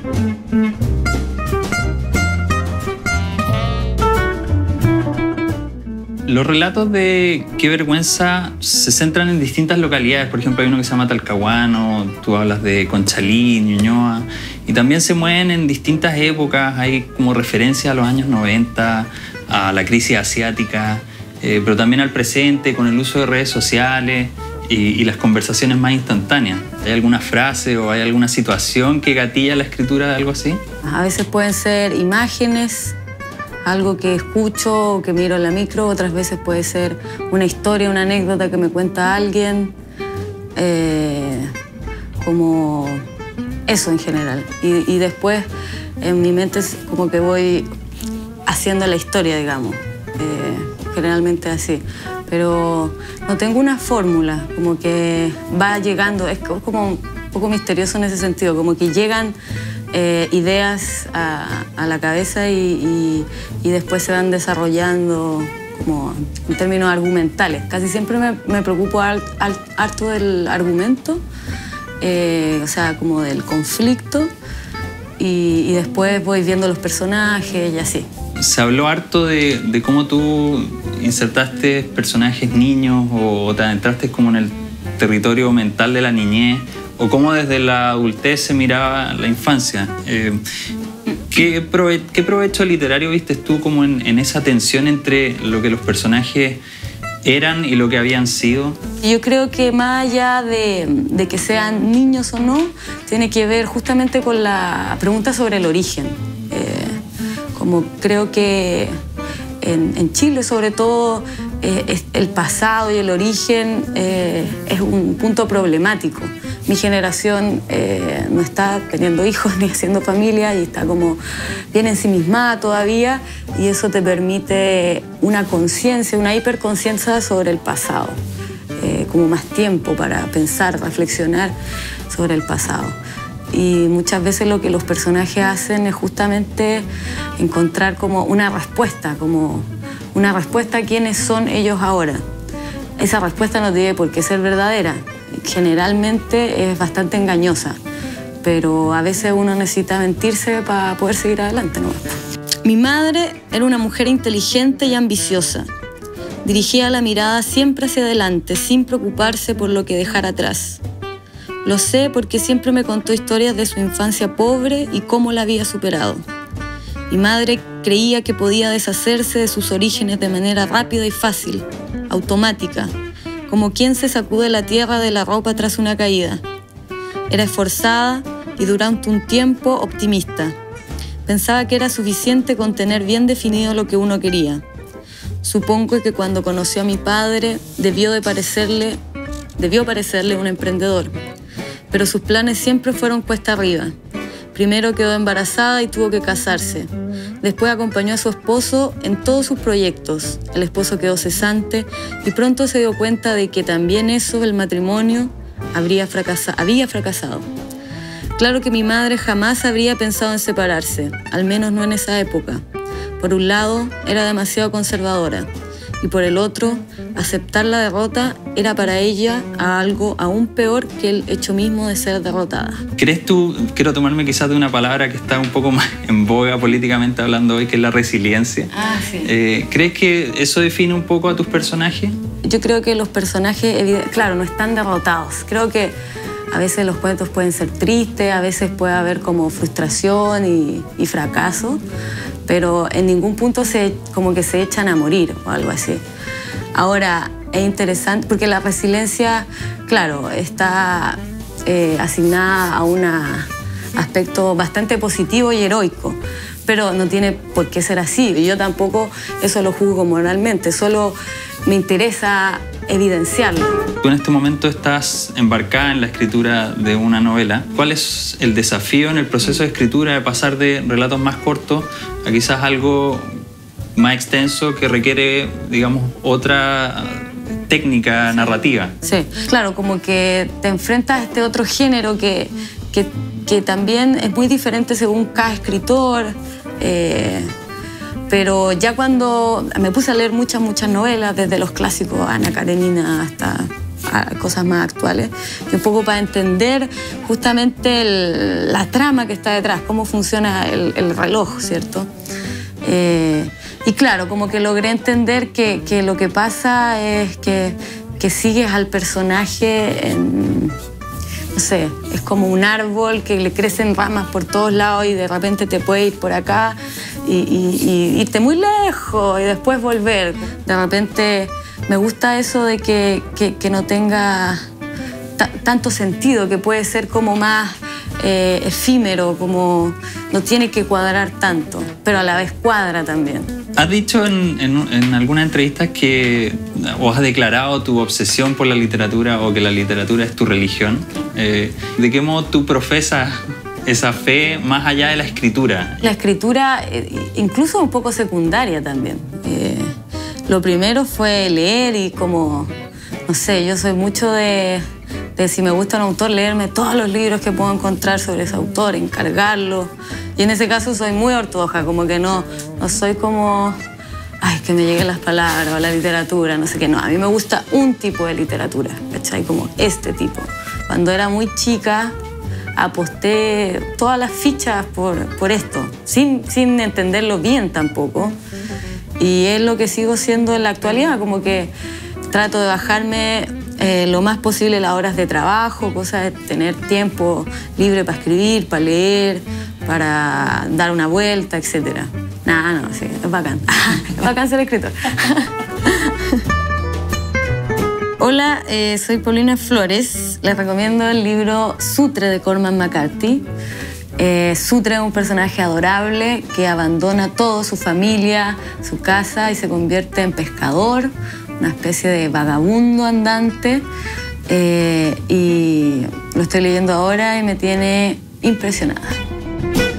Los relatos de Qué vergüenza se centran en distintas localidades. Por ejemplo, hay uno que se llama Talcahuano, tú hablas de Conchalí, Ñuñoa, y también se mueven en distintas épocas. Hay como referencia a los años 90, a la crisis asiática, pero también al presente con el uso de redes sociales y las conversaciones más instantáneas. ¿Hay alguna frase o hay alguna situación que gatilla la escritura de algo así? A veces pueden ser imágenes, algo que escucho o que miro en la micro, otras veces puede ser una historia, una anécdota que me cuenta alguien, como eso en general. Y después en mi mente es como que voy haciendo la historia, digamos, generalmente así. Pero no tengo una fórmula, como que va llegando, es como un poco misterioso en ese sentido, como que llegan ideas a la cabeza y después se van desarrollando como en términos argumentales. Casi siempre me preocupo harto del argumento, o sea, como del conflicto, y después voy viendo los personajes y así. Se habló harto de cómo tú insertaste personajes niños o te adentraste como en el territorio mental de la niñez, o cómo desde la adultez se miraba la infancia. ¿Qué provecho literario viste tú como en esa tensión entre lo que los personajes eran y lo que habían sido? Yo creo que más allá de que sean niños o no, tiene que ver justamente con la pregunta sobre el origen. Como creo que en Chile, sobre todo, el pasado y el origen es un punto problemático. Mi generación no está teniendo hijos ni haciendo familia y está como bien ensimismada todavía, y eso te permite una conciencia, una hiperconciencia sobre el pasado, como más tiempo para pensar, reflexionar sobre el pasado. Y muchas veces lo que los personajes hacen es justamente encontrar como una respuesta a quiénes son ellos ahora. Esa respuesta no tiene por qué ser verdadera. Generalmente es bastante engañosa, pero a veces uno necesita mentirse para poder seguir adelante, ¿no? Mi madre era una mujer inteligente y ambiciosa. Dirigía la mirada siempre hacia adelante, sin preocuparse por lo que dejara atrás. Lo sé porque siempre me contó historias de su infancia pobre y cómo la había superado. Mi madre creía que podía deshacerse de sus orígenes de manera rápida y fácil, automática, como quien se sacude la tierra de la ropa tras una caída. Era esforzada y durante un tiempo optimista. Pensaba que era suficiente con tener bien definido lo que uno quería. Supongo que cuando conoció a mi padre debió parecerle un emprendedor, pero sus planes siempre fueron cuesta arriba. Primero quedó embarazada y tuvo que casarse. Después acompañó a su esposo en todos sus proyectos. El esposo quedó cesante y pronto se dio cuenta de que también eso, el matrimonio, había fracasado. Claro que mi madre jamás habría pensado en separarse, al menos no en esa época. Por un lado, era demasiado conservadora, y por el otro, aceptar la derrota era para ella algo aún peor que el hecho mismo de ser derrotada. ¿Crees tú, quiero tomarme quizás de una palabra que está un poco más en boga políticamente hablando hoy, que es la resiliencia? Sí. ¿Crees que eso define un poco a tus personajes? Yo creo que los personajes, claro, no están derrotados. Creo que a veces los cuentos pueden ser tristes, a veces puede haber como frustración y fracaso, pero en ningún punto como que se echan a morir o algo así. Ahora, es interesante porque la resiliencia, claro, está asignada a un aspecto bastante positivo y heroico, pero no tiene por qué ser así. Y yo tampoco eso lo juzgo moralmente, solo me interesa evidenciarlo. Tú en este momento estás embarcada en la escritura de una novela. ¿Cuál es el desafío en el proceso de escritura de pasar de relatos más cortos a quizás algo más extenso que requiere, digamos, otra técnica narrativa? Sí, claro, como que te enfrentas a este otro género que también es muy diferente según cada escritor. Pero ya cuando me puse a leer muchas novelas, desde los clásicos Ana Karenina hasta a cosas más actuales, y un poco para entender justamente la trama que está detrás, cómo funciona el reloj, ¿cierto? Y claro, como que logré entender que lo que pasa es que sigues al personaje en... No sé, es como un árbol que le crecen ramas por todos lados y de repente te puede ir por acá y irte muy lejos y después volver. De repente me gusta eso de que no tenga tanto sentido, que puede ser como más efímero, como no tiene que cuadrar tanto, pero a la vez cuadra también. Has dicho en algunas entrevistas o has declarado tu obsesión por la literatura o que la literatura es tu religión. ¿De qué modo tú profesas esa fe más allá de la escritura? La escritura, incluso un poco secundaria también. Lo primero fue leer y como, no sé, yo soy mucho de si me gusta un autor, leerme todos los libros que puedo encontrar sobre ese autor, encargarlo. Y en ese caso soy muy ortodoxa, como que no soy como, ay, que me lleguen las palabras o la literatura, no sé qué. No, a mí me gusta un tipo de literatura, ¿cachai? Como este tipo. Cuando era muy chica, aposté todas las fichas por esto, sin entenderlo bien tampoco. Y es lo que sigo siendo en la actualidad, como que trato de bajarme lo más posible las horas de trabajo, cosa de tener tiempo libre para escribir, para leer, para dar una vuelta, etc. No, sí, es bacán. Es bacán ser escritor. Hola, soy Paulina Flores. Les recomiendo el libro Sutre de Cormac McCarthy. Sutre es un personaje adorable que abandona todo, su familia, su casa, y se convierte en pescador, una especie de vagabundo andante. Y lo estoy leyendo ahora y me tiene impresionada.